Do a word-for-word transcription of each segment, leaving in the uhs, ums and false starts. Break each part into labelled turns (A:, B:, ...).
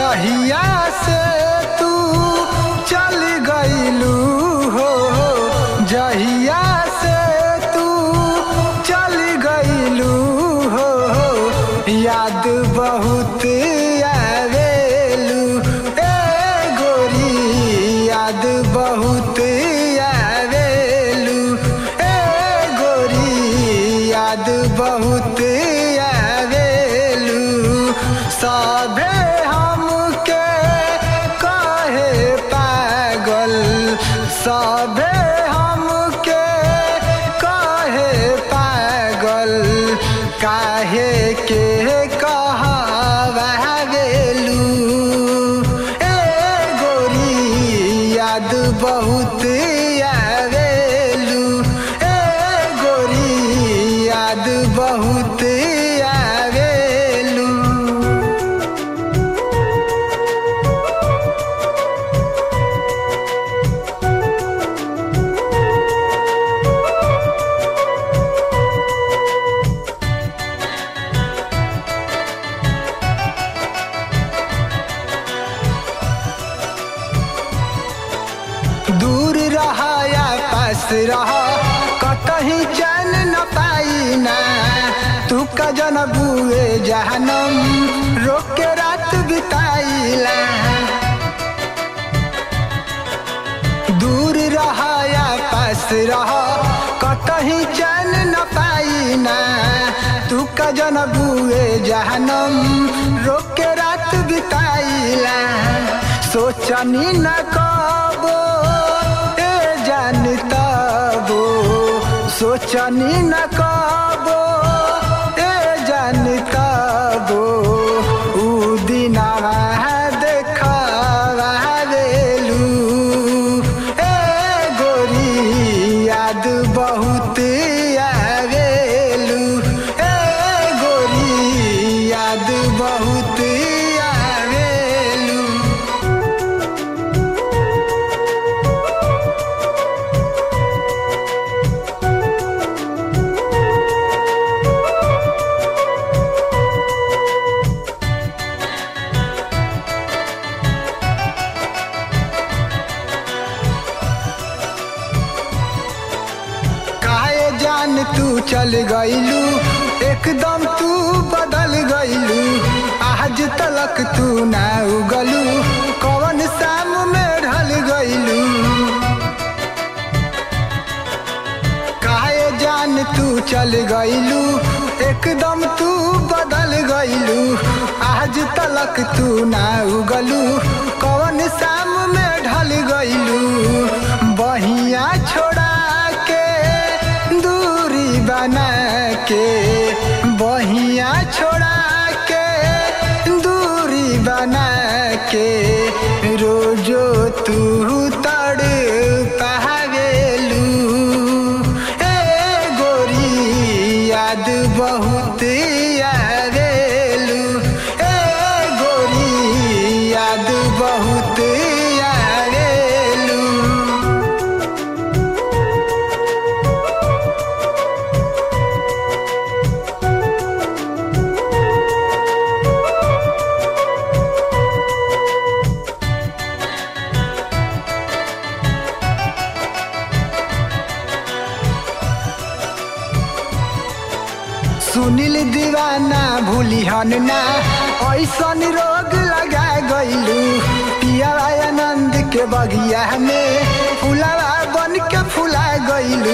A: जहिया से तू चल गईलू हो, जहिया से तू चल गईलू हो, याद बहुत आवेलू ए गोरी, याद बहुत आवेलू ए गोरी, याद बहुत आवेलू। सभे हमके कहे पागल, सभे हमके कहे पागल, काहे के कहवावेलू ए गोरी, याद बहुत आवेलू ए गोरी, याद बहुत आवेलू। दूर रहा या पास रहा कतही चैन न पाईना, तू का जनबुए जहनम रोक के रात बिताईला। दूर रहा या पास रहा कतही चैन न पाईना, तू का जनबुए जहनम रोक के रात बिताईला। सोचनी न कबो ए जानता वो, सोचनी न कबो ए जानता वो, ऊ दिनवा देखवावेलू ए गोरी, याद बहुत आवेलू ए गोरी, याद बहुत आवेलू। जान तू चल गईलू, एकदम तू बदल गईलू, आज तलक तू ना उगलू, कौन शाम में ढल गईलू। काहे जान तू चल गईलू, एकदम तू बदल गईलू, आज तलक तू ना उगलू, कौन शाम में ढल गईलू। बहिया छोड़ा बना के, बहिया छोड़ा के दूरी बना के, रोजो तू तड़ पावेलू ए गोरी, याद बहुत आवेलू ए गोरी, याद बहुत आवेलू। सुनील दीवाना भूलिहन ना, ऐसन रोग लगा गईलू, पिया आनंद के बगिया में फुलावा बन के फुला गईलू।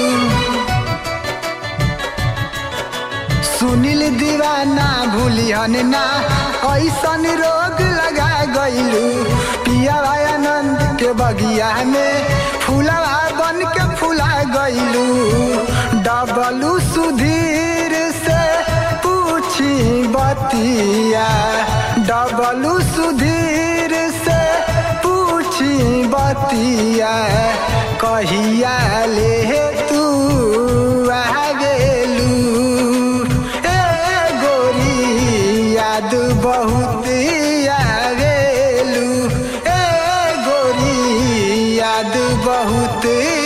A: सुनील दीवाना भूलिहन ना, ऐसन रोग लगा गईलू, पिया आनंद के बगिया में फुलावा बन के फुला गईलू। डबलू सुधीर से पूछी बतिया, डबलू सुधीर से पूछी बतिया, कहिया ले तू आवेलू ए गोरी, याद बहुत आवेलू ए गोरी, याद बहुत